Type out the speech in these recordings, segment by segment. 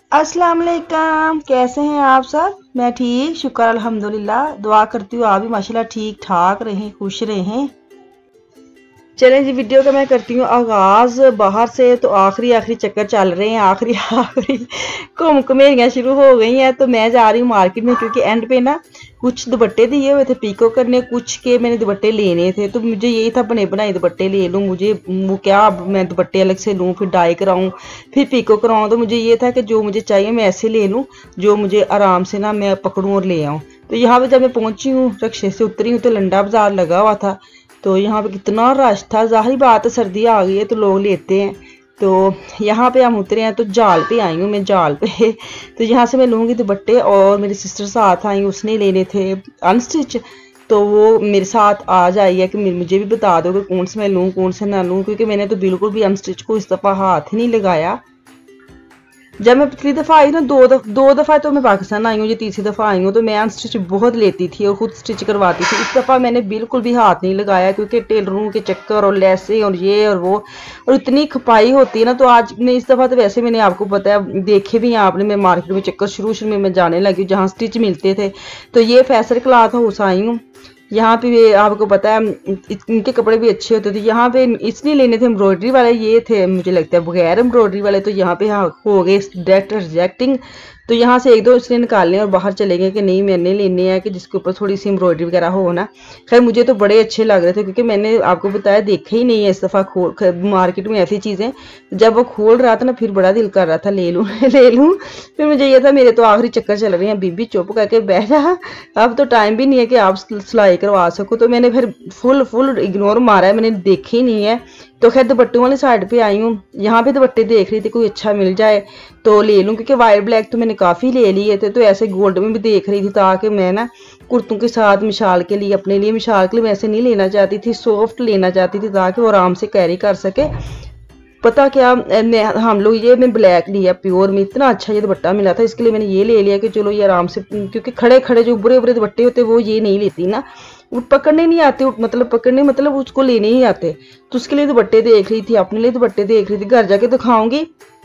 अस्सलाम वालेकुम, कैसे हैं आप सब। मैं ठीक, शुक्र अल्हम्दुलिल्लाह। दुआ करती हूँ आप भी माशाल्लाह ठीक ठाक रहें, खुश रहें। चलें जी, वीडियो का मैं करती हूँ आगाज़ बाहर से। तो आखिरी चक्कर चल रहे हैं, आखिरी घूम घमेरियाँ शुरू हो गई हैं। तो मैं जा रही हूँ मार्केट में, क्योंकि एंड पे ना कुछ दुपट्टे दिए हुए थे पीको करने, कुछ के मैंने दुपट्टे लेने थे। तो मुझे यही था बने बनाए दुपट्टे ले लूँ। मुझे वो क्या, अब मैं दुपट्टे अलग से लूँ, फिर डाई कराऊँ, फिर पीको कराऊँ। तो मुझे ये था कि जो मुझे चाहिए मैं ऐसे ले लूँ, जो मुझे आराम से ना मैं पकड़ूँ और ले आऊँ। तो यहाँ पर जब मैं पहुँची हूँ, रिक्शे से उतरी हूँ, तो लंडा बाज़ार लगा हुआ था। तो यहाँ पे कितना रश था। ज़ाहिर बात है सर्दी आ गई है तो लोग लेते हैं। तो यहाँ पे हम उतरे हैं, तो जाल पे आई हूँ मैं, जाल पे तो यहाँ से मैं लूँगी दुपट्टे। और मेरी सिस्टर साथ आई, उसने लेने थे अनस्टिच। तो वो मेरे साथ आ जाइए है कि मुझे भी बता दो कि कौन से मैं लूँ कौन से ना लूँ, क्योंकि मैंने तो बिल्कुल भी अनस्टिच को इस दफ़ा हाथ ही नहीं लगाया। जब मैं पिछली दफ़ा आई ना, दो दफ़ा तो मैं पाकिस्तान आई हूँ, ये तीसरी दफ़ा आई हूँ। तो मैं अनस्टिच बहुत लेती थी और ख़ुद स्टिच करवाती थी। इस दफ़ा मैंने बिल्कुल भी हाथ नहीं लगाया, क्योंकि टेलरों के चक्कर और लेसें और ये और वो और इतनी खपाई होती है ना। तो आज मैं इस दफ़ा तो वैसे मैंने आपको पता है, देखे भी हैं आपने, मैं मार्केट में चक्कर शुरू में मैं जाने लगी जहाँ स्टिच मिलते थे। तो ये फैसल क्लॉथ हाउस आई हूँ। यहाँ पे आपको पता है इनके कपड़े भी अच्छे होते थे। यहाँ पे इसलिए लेने थे एम्ब्रॉयडरी वाले, ये थे मुझे लगता है बगैर एम्ब्रॉयडरी वाले। तो यहाँ पे हाँ हो गए डायरेक्ट रिजेक्टिंग। तो यहाँ से एक दो इसलिए निकालने और बाहर चले गए कि नहीं मैंने लेने हैं कि जिसके ऊपर थोड़ी सी एम्ब्रॉयडरी वगैरह हो ना। खैर मुझे तो बड़े अच्छे लग रहे थे, क्योंकि मैंने आपको बताया देखा ही नहीं है इस दफ़ा खोल मार्केट में ऐसी चीज़ें। जब वो खोल रहा था ना, फिर बड़ा दिल कर रहा था ले लूँ ले लूँ। फिर मुझे ये था मेरे तो आखिरी चक्कर चल रहे हैं, बीबी चुप करके बैठ जा, अब तो टाइम भी नहीं है कि आप सिलाई करवा सको। तो मैंने फिर फुल इग्नोर मारा है, मैंने देखे ही नहीं है। तो खैर दुपट्टों वाली साइड पे आई हूँ। यहाँ पे दुपट्टे देख रही थी कोई अच्छा मिल जाए तो ले लूँ, क्योंकि वाइट ब्लैक तो मैंने काफ़ी ले लिए थे। तो ऐसे गोल्ड में भी देख रही थी, ताकि मैं ना कुर्तों के साथ मिसाल के लिए, अपने लिए मिसाल के लिए मैं ऐसे नहीं लेना चाहती थी, सॉफ्ट लेना चाहती थी, ताकि वो आराम से कैरी कर सके। पता क्या, हम लोग ये मैं ब्लैक लिया प्योर में, इतना अच्छा ये दुपट्टा मिला था, इसके लिए मैंने ये ले लिया कि चलो ये आराम से, क्योंकि खड़े खड़े जो बुरे बुरे दुपट्टे होते वो ये नहीं लेती ना, वो पकड़ने नहीं आते, मतलब उसको लेने ही आते। तो उसके लिए दुपट्टे देख रही थी, अपने लिए दुपट्टे देख रही थी। घर जाके दिखाऊंगी,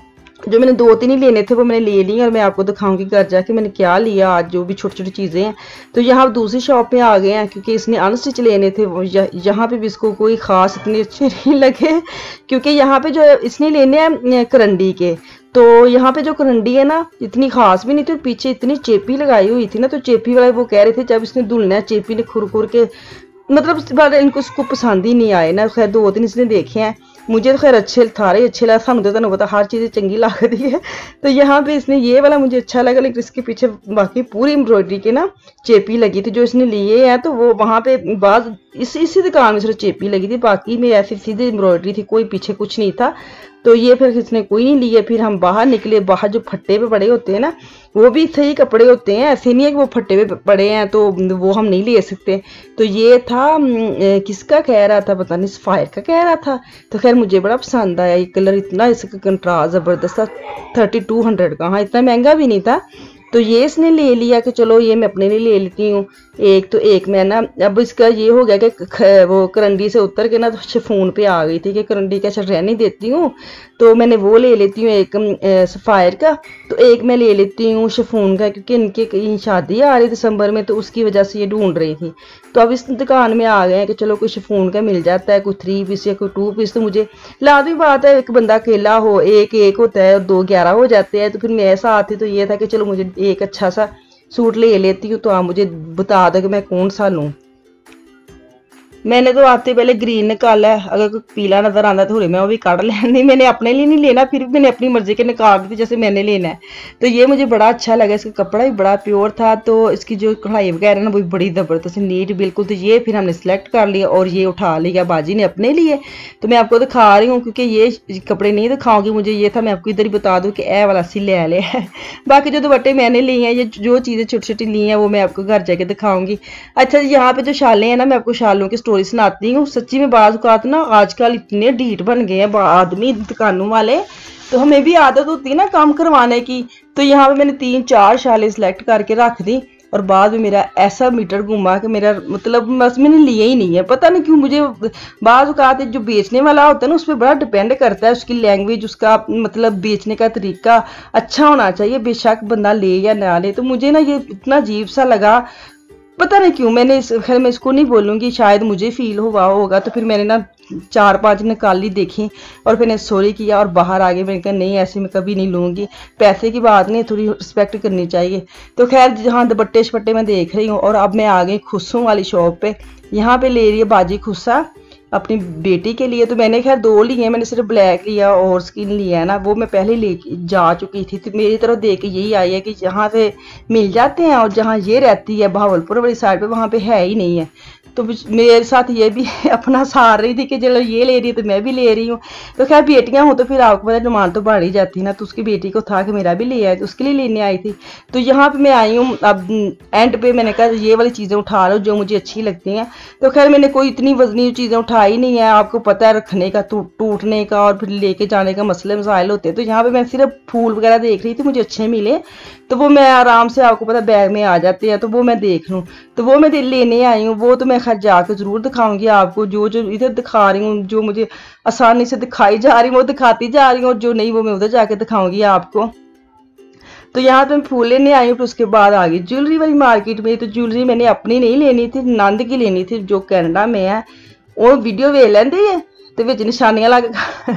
जो मैंने दो तीन ही लेने थे वो मैंने ले लिए, और मैं आपको दिखाऊंगी घर जाके मैंने क्या लिया आज, जो भी छोटी छोटी चीज़ें हैं। तो यहाँ दूसरी शॉप में आ गए हैं, क्योंकि इसने अनस्टिच लेने थे। यहाँ पे भी इसको कोई ख़ास इतने अच्छे नहीं लगे, क्योंकि यहाँ पे जो इसने लेने हैं करंडी के। तो यहाँ पे जो करंडी है ना इतनी खास भी नहीं थी, और पीछे इतनी चेपी लगाई हुई थी ना। तो चेपी वाले वो कह रहे थे जब इसने धुलना है चेपी ने खुर के, मतलब इस बार इनको उसको पसंद ही नहीं आए ना। खैर दो तीन इसने देखे हैं, मुझे तो खैर अच्छे सारे अच्छे लगा, सानू तो पता हर चीज़ चंगी लगती है। तो यहाँ पे इसने ये वाला मुझे अच्छा लगा, लेकिन इसके पीछे बाकी पूरी एम्ब्रॉयडरी के ना चेपी लगी थी जो इसने लिए हैं। तो वो वहाँ पे बाद इसी दुकान में सिर्फ चेपी लगी थी, बाकी में ऐसी सीधी एम्ब्रॉयडरी थी, कोई पीछे कुछ नहीं था। तो ये फिर इसने कोई नहीं लिए। फिर हम बाहर निकले, बाहर जो फट्टे पे पड़े होते हैं ना, वो भी सही कपड़े होते हैं, ऐसे नहीं है कि वो फट्टे पे पड़े हैं तो वो हम नहीं ले सकते। तो ये था किसका कह रहा था पता नहीं, सफायर का कह रहा था। तो खैर मुझे बड़ा पसंद आया ये कलर, इतना इसका कंट्रास्ट ज़बरदस्त था। 3200 का, हाँ इतना महंगा भी नहीं था। तो ये इसने ले लिया कि चलो ये मैं अपने लिए ले लेती हूँ एक। तो एक मैं ना, अब इसका ये हो गया कि वो करंडी से उतर के ना तो शिफॉन पे आ गई थी कि करंडी का अच्छा रहने देती हूँ, तो मैंने वो ले लेती हूँ एक सफ़ायर का। तो एक मैं ले लेती हूँ शिफॉन का, क्योंकि इनके कहीं शादी आ रही दिसंबर में, तो उसकी वजह से ये ढूंढ रही थी। तो अब इस दुकान में आ गए हैं कि चलो कोई शिफॉन का मिल जाता है, कोई 3 पीस या कोई 2 पीस। तो मुझे लाजमी बात है, एक बंदा अकेला हो एक होता है और 2 11 हो जाते हैं। तो फिर मेरे साथ ही तो ये था कि चलो मुझे एक अच्छा सा सूट ले लेती हूँ। तो आप मुझे बता दो कि मैं कौन सा लूँ। मैंने तो आते पहले ग्रीन निकाला है, अगर कोई पीला नजर आता थोड़ी मैं वो भी काट लेनी। मैंने अपने लिए नहीं लेना, फिर भी मैंने अपनी मर्जी के निकाल दी थी जैसे मैंने लेना है। तो ये मुझे बड़ा अच्छा लगा, इसका कपड़ा भी बड़ा प्योर था। तो इसकी जो कढ़ाई वगैरह ना वो बड़ी ज़बरदस्त नीट बिल्कुल। तो ये फिर हमने सेलेक्ट कर लिया और ये उठा लिया बाजी ने अपने लिए। तो मैं आपको दिखा रही हूँ, क्योंकि ये कपड़े नहीं दिखाऊंगी, मुझे ये था मैं आपको इधर ही बता दूँ कि ए वाला सी ले लिया है। बाकी जो दुपट्टे मैंने लिए हैं, ये जो चीज़ें छोटी छोटी ली हैं वो मैं आपको घर जाके दिखाऊंगी। अच्छा जी, यहाँ पे जो शालें हैं ना, मैं आपको शालों की स्टोरी सुनाती हूँ। सच्ची में बाज़ औक़ात ना आजकल इतने ढीठ बन गए हैं आदमी दुकानों वाले, तो हमें भी आदत होती है ना काम करवाने की। तो यहाँ पे मैंने 3 4 शालें सिलेक्ट करके रख दी, और बाद में मेरा ऐसा मीटर घूमा कि मेरा मतलब बस मैंने लिया ही नहीं है। पता नहीं क्यों, मुझे बाज़ औक़ात जो बेचने वाला होता है ना उस पर बड़ा डिपेंड करता है, उसकी लैंग्वेज, उसका मतलब बेचने का तरीका अच्छा होना चाहिए, बेशक बंदा ले या ना ले। तो मुझे ना ये इतना अजीब सा लगा, पता नहीं क्यों। मैंने खैर मैं इसको नहीं बोलूँगी, शायद मुझे फील हुआ होगा। तो फिर मैंने ना 4-5 निकाली देखी और फिर मैंने सॉरी किया और बाहर आ गई। मैंने कहा नहीं, ऐसे मैं कभी नहीं लूँगी, पैसे की बात नहीं, थोड़ी रिस्पेक्ट करनी चाहिए। तो खैर जहाँ दुपट्टे शपट्टे मैं देख रही हूँ, और अब मैं आ गई खुस्सों वाली शॉप पे। यहाँ पे ले रही है बाजी खुस्सा अपनी बेटी के लिए। तो मैंने खैर 2 लिए, मैंने सिर्फ ब्लैक लिया और स्किन लिया है ना, वो मैं पहले ले जा चुकी थी। तो मेरी तरफ देख के यही आई है कि जहाँ से मिल जाते हैं और जहाँ ये रहती है भावलपुर वाली साइड पे, वहाँ पे है ही नहीं है। तो मेरे साथ ये भी अपना सार रही थी कि चलो ये ले रही है तो मैं भी ले रही हूँ। तो खैर बेटियां हो तो फिर आपको पता डिमांड तो बढ़ ही जाती है ना। तो उसकी बेटी को था कि मेरा भी ले आए, तो उसके लिए लेने आई थी। तो यहाँ पे मैं आई हूँ, अब एंड पे मैंने कहा ये वाली चीज़ें उठा लो जो मुझे अच्छी लगती हैं। तो खैर मैंने कोई इतनी वजनी चीज़ें उठाई नहीं है, आपको पता है रखने का, टूटने का और फिर लेके जाने का मसले मसाइल होते हैं। तो यहाँ पे मैं सिर्फ फूल वगैरह देख रही थी, मुझे अच्छे मिले तो वो मैं आराम से, आपको पता बैग में आ जाते हैं, तो वो मैं देख लूँ। तो वो मैं लेने आई हूँ, वो तो मैं खैर जाकर ज़रूर दिखाऊंगी आपको। जो जो इधर दिखा रही हूँ, जो मुझे आसानी से दिखाई जा रही हूँ वो दिखाती जा रही हूँ, और जो नहीं वो मैं उधर जाके दिखाऊंगी आपको। तो यहाँ पे मैं फूल लेने आई हूँ। फिर उसके बाद आ गई ज्वेलरी वाली मार्केट में। तो ज्वेलरी मैंने अपनी नहीं लेनी थी, नंद की लेनी थी जो कनाडा में है। वो वीडियो वे लेंदी है तो विच निशानियां लग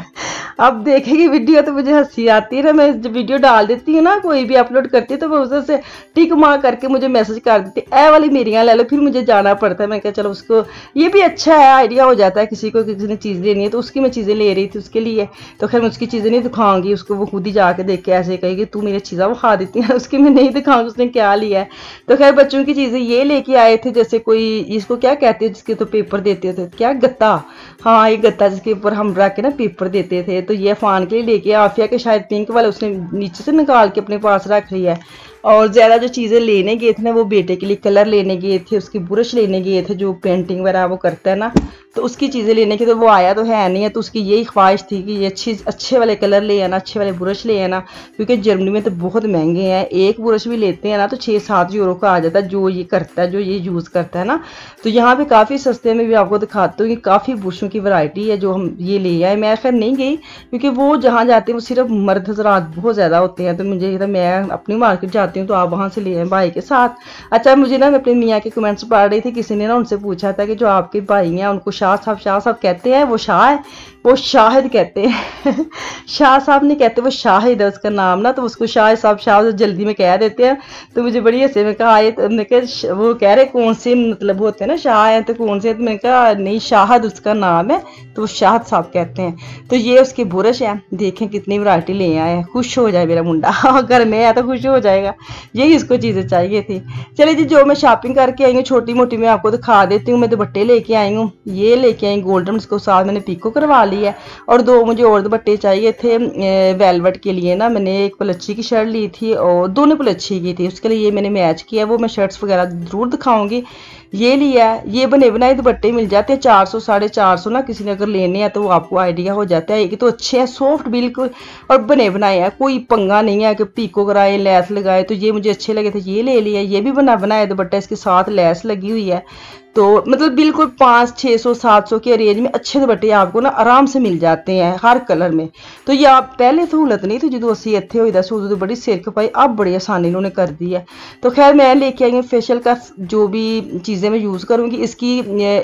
अब देखेगी वीडियो तो मुझे हंसी आती है ना। मैं जब वीडियो डाल देती हूँ ना, कोई भी अपलोड करती है, तो वो उधर से टिक मार करके मुझे मैसेज कर देती है ए वाली मेरियाँ ले लो। फिर मुझे जाना पड़ता है। मैं कहा चलो उसको ये भी अच्छा है, आइडिया हो जाता है किसी को, किसी ने चीज़ लेनी है। तो उसकी मैं चीज़ें ले रही थी उसके लिए। तो खैर मैं उसकी चीज़ें नहीं दिखाऊंगी उसको, वो खुद ही जाके देख के ऐसे कहेगी तू मेरी चीज़ें खा देती है, उसकी मैं नहीं दिखाऊंगी उसने क्या लिया है। तो खैर बच्चों की चीज़ें ये लेके आए थे, जैसे कोई इसको क्या कहते हैं जिसके तो पेपर देते थे, क्या गत्ता, हाँ ये गत्ता जिसके ऊपर हम रख के ना पेपर देते थे। तो ये फ़ान के लिए लेके आफिया के शायद पिंक वाले उसने नीचे से निकाल के अपने पास रख लिया है। और ज़्यादा जो चीज़ें लेने गए थे ना, वो बेटे के लिए कलर लेने गए थे, उसकी ब्रश लेने गए थे, जो पेंटिंग वगैरह वो करता है ना, तो उसकी चीज़ें लेने की। तो वो आया तो है नहीं है, तो उसकी यही ख्वाहिश थी कि ये अच्छे वाले कलर ले आना, अच्छे वाले ब्रश ले आना, क्योंकि जर्मनी में तो बहुत महंगे हैं। एक ब्रश भी लेते हैं ना तो 6-7 यूरो का आ जाता है, जो ये करता है, जो ये यूज़ करता है ना। तो यहाँ पे काफ़ी सस्ते में भी आपको दिखाती हूँ कि काफ़ी ब्रशों की वैरायटी है जो हम ये ले आए। मैं खैर नहीं गई क्योंकि वो जहाँ जाते हैं वो सिर्फ मर्द हजरात बहुत ज़्यादा होते हैं। तो मुझे मैं अपनी मार्केट जाती हूँ तो आप वहाँ से ले आए भाई के साथ। अच्छा मुझे ना, मैं अपने मियाँ के कमेंट्स पढ़ रही थी, किसी ने ना उनसे पूछा था कि जो आपके भाई हैं उनको शाह साहब कहते हैं, वो शाह है, वो शाहिद कहते हैं शाह साहब नहीं कहते, वो शाहिद है उसका नाम ना, तो उसको शाह साहब जल्दी में कह देते हैं। तो मुझे बड़ी हंसी में कहा आए, तो मैंने कहा वो कह रहे कौन से मतलब होते हैं ना शाह है तो कौन से, तो मैंने कहा नहीं शाहिद उसका नाम है, तो वो शाहिद साहब कहते हैं। तो ये उसके बुरश है, देखें कितनी वैरायटी ले आए हैं, खुश हो जाए मेरा मुंडा घर में आया तो खुश हो जाएगा, यही इसको चीज़ें चाहिए थी। चलिए जी, जो मैं शॉपिंग करके आई हूँ छोटी मोटी मैं आपको दिखा देती हूँ। मैं दुपट्टे लेके आई हूँ, ये लेके आई गोल्डन, उसको साथ मैंने पीको करवा ली है, और 2 मुझे और दुपट्टे चाहिए थे वेलवेट के लिए ना। मैंने एक पलच्छी की शर्ट ली थी और दोनों पलच्छी की थी, उसके लिए ये मैंने मैच किया, वो मैं शर्ट्स वगैरह ज़रूर दिखाऊंगी। ये लिया है, ये बने बनाए दुपट्टे मिल जाते हैं 400 450 ना, किसी ने अगर लेने हैं तो वो आपको आइडिया हो जाता है कि तो अच्छे हैं, सॉफ्ट बिल्कुल और बने बनाए हैं, कोई पंगा नहीं है कि पीको कराए लैस लगाए। तो ये मुझे अच्छे लगे थे, ये ले लिया। ये भी बना बनाया दुपट्टा, इसके साथ लैस लगी हुई है। तो मतलब बिल्कुल 500 600 700 के रेंज में अच्छे दुपट्टे आपको ना आराम से मिल जाते हैं हर कलर में। तो ये आप पहले सहूलत नहीं थी जो असी इतने हुई दस उदो बड़ी सिर खपाई, अब बड़ी आसानी इन्होंने कर दी है। तो खैर मैं लेके आई हूँ फेशियल का जो भी चीज़ें मैं यूज़ करूँगी, इसकी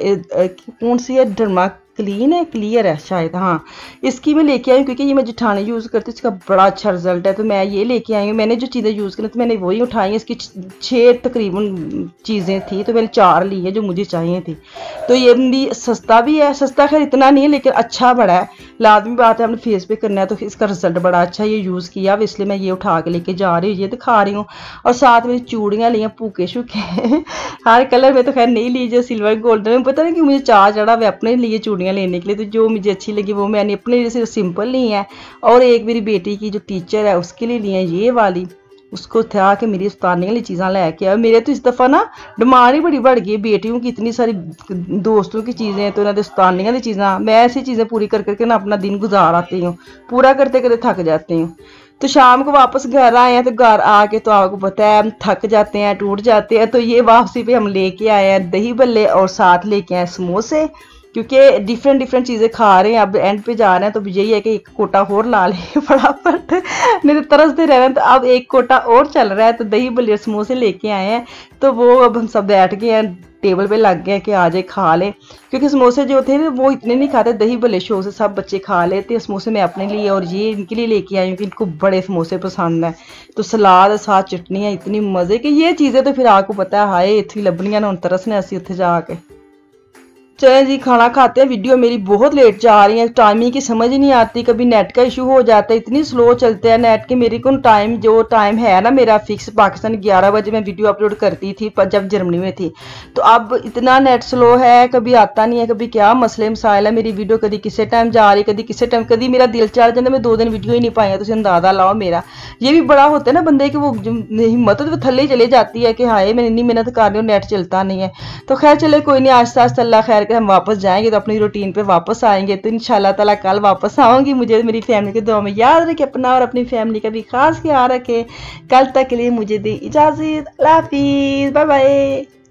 कौन सी है, डर्मा क्लीन है, क्लियर है शायद, हाँ इसकी मैं लेके आई हूँ क्योंकि ये मैं जेठानी यूज़ करती हूँ, इसका बड़ा अच्छा रिजल्ट है। तो मैं ये लेके आई हूँ। मैंने जो चीज़ें यूज़ करी तो मैंने वही उठाई हैं, इसकी 6 तकरीबन चीज़ें थी, तो मैंने 4 ली है जो मुझे चाहिए थी। तो ये भी सस्ता भी है, सस्ता खैर इतना नहीं है लेकिन अच्छा बड़ा है। लाजमी बात है, हमने फेस पे करना है तो इसका रिजल्ट बड़ा अच्छा है, ये यूज़ किया, इसलिए मैं ये उठा के लेके जा रही हूँ, ये दिखा रही हूँ। और साथ में चूड़ियाँ ली हैं पूके शूके हर कलर में तो खैर नहीं ली, जो सिल्वर गोल्डन में पता नहीं कि मुझे चाह चढ़ा मैं अपने लिए चूड़ियाँ लेने के लिए। तो जो मुझे अच्छी लगी वो मैंने अपने लिए सिर्फ सिंपल ली है, और एक मेरी बेटी की जो टीचर है उसके लिए ली है ये वाली, उसको था कि मेरी उस्तानी वाली चीज़ां लैके आए। मेरे तो इस दफ़ा ना डिमांड ही बड़ी बढ़ गई, बेटियों की इतनी सारी दोस्तों की चीज़ें, तो उन्होंने उस्तानियां की चीज़ां, मैं ऐसी चीज़ें पूरी कर करके ना अपना दिन गुजार आती हूँ, पूरा करते करते थक जाती हूँ। तो शाम को वापस घर आए हैं, तो घर आके तो आपको पता है हम थक जाते हैं, टूट जाते हैं। तो ये वापसी पे हम लेके आए हैं दही बल्ले और साथ लेके आए समोसे, क्योंकि डिफरेंट डिफरेंट चीज़ें खा रहे हैं। अब एंड पे जा रहे हैं तो यही है कि एक कोटा और ला लें फटाफट, नहीं तो तरसते रह रहे हैं। तो अब एक कोटा और चल रहा है, तो दही बल्ले और समोसे लेके आए हैं। तो वो अब हम सब बैठ गए हैं, टेबल पे लग गए कि आ जाए खा ले, क्योंकि समोसे जो थे वो इतने नहीं खाते, दही बल्ले शो से सब बच्चे खा लेते हैं। समोसे मैं अपने लिए और ये इनके लिए लेके आई हूँ कि इनको बड़े समोसे पसंद हैं। तो सलाद साथ चटनियाँ इतनी मज़े की ये चीज़ें तो फिर आपको पता है हाय इतनी लभनियां ना तरसने असी उत्थे जाके। चलें जी खाना खाते हैं। वीडियो मेरी बहुत लेट जा रही है, टाइमिंग की समझ ही नहीं आती, कभी नेट का इशू हो जाता है, इतनी स्लो चलते हैं नेट के। मेरे को टाइम जो टाइम है ना मेरा फिक्स पाकिस्तान 11 बजे मैं वीडियो अपलोड करती थी पर जब जर्मनी में थी। तो अब इतना नेट स्लो है, कभी आता नहीं है, कभी क्या मसले मसाइल है। मेरी वीडियो कभी किसी टाइम जा रही, कभी किसी टाइम, कभी मेरा दिल चाह जाता मैं 2 दिन वीडियो ही नहीं पाई। तो अंदाजा लाओ मेरा। ये भी बड़ा होता है ना बंदे की वो हिम्मत तो थल्ले चले जाती है कि हाय मैं इतनी मेहनत कर रही हूँ नेट चलता नहीं है। तो खैर चले कोई नहीं, आस्ता आस्ता अल्लाह खैर के हम वापस जाएंगे तो अपनी रूटीन पे वापस आएंगे। तो इंशाल्लाह ताला कल वापस आऊंगी। मुझे मेरी फैमिली के दुआ में याद रखे, अपना और अपनी फैमिली का भी खास ख्याल रखे। कल तक के लिए मुझे दी इजाज़त। अल्लाह हाफिज़, बाय बाय।